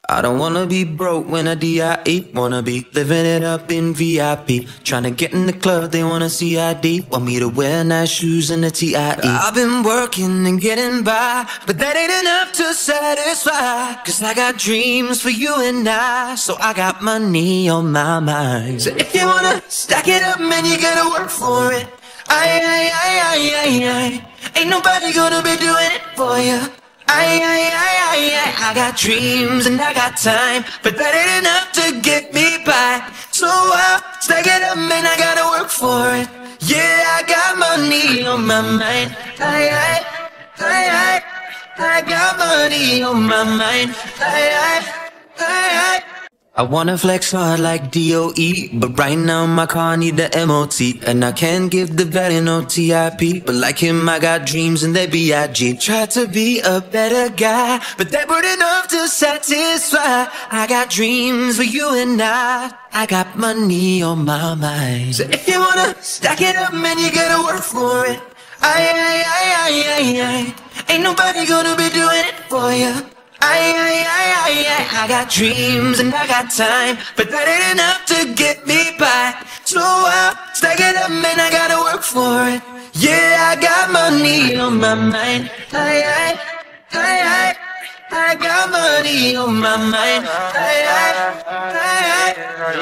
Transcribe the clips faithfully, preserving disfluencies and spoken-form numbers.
I don't wanna be broke when I D I E. Wanna be living it up in V I P. Tryna get in the club, they wanna C I D. Want me to wear nice shoes and a T I E. I've been working and getting by, but that ain't enough to satisfy. Cause I got dreams for you and I, so I got money on my mind. So if you wanna stack it up, man, you gotta work for it. Aye, aye, aye, aye, aye, aye. Ain't nobody gonna be doing it for you. Aye, aye, aye, aye, aye. I got dreams and I got time, but that ain't enough to get me by. So I'll stack it up, man, I gotta work for it. Yeah, I got money on my mind. Aye, aye, aye, aye. I got money on my mind. Aye, aye, aye, aye. I wanna flex hard like D O E, but right now my car need the M O T. And I can't give the value no T I P, but like him I got dreams and they B I G. Tried to be a better guy, but that weren't enough to satisfy. I got dreams for you and I, I got money on my mind. So if you wanna stack it up, man, you gotta work for it. Aye, aye, aye, aye, aye, aye. Ain't nobody gonna be doing it for you. Aye, aye, aye, aye, aye. I got dreams and I got time, but that ain't enough to get me by. So I'll stack it up, man, I gotta work for it. Yeah, I got money on my mind. Aye, aye, aye, aye. I got money on my mind. Aye, aye, aye,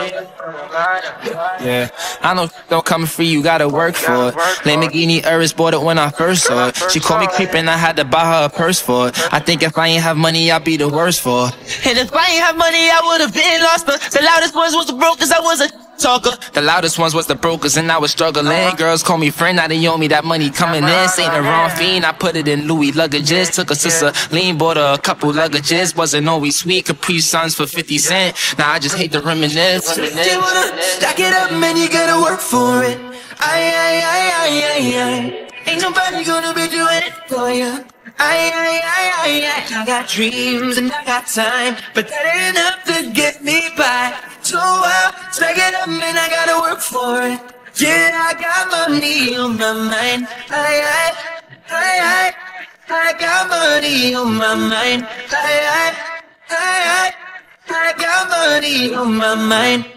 aye. Yeah, I know don't come free, you gotta work for it. Lamborghini Urus bought it when I first saw it. She called me creepin', I had to buy her a purse for it. I think if I ain't have money, I'd be the worst for her. And if I ain't have money, I would've been lost her. The loudest ones was the brokers, I was a talker. The loudest ones was the brokers and I was struggling. Girls call me friend, now they owe me that money coming in. Ain't the wrong fiend, I put it in Louis luggages. Took a sister lean, bought her a couple luggages. Wasn't always sweet, Capri Suns for fifty cent. Now I just hate to reminisce. You wanna stack it up, man, you gotta work for it. Aye, aye, aye, aye, aye, aye. Ain't nobody gonna be doing it for you. Aye, aye, aye, aye, aye. I got dreams and I got time, but that ain't enough to get me by. So I'll stack it up, man, I gotta work for it. Yeah, I got money on my mind. Aye, aye, aye, aye. I got money on my mind. Aye, aye, aye, aye. I got money on my mind.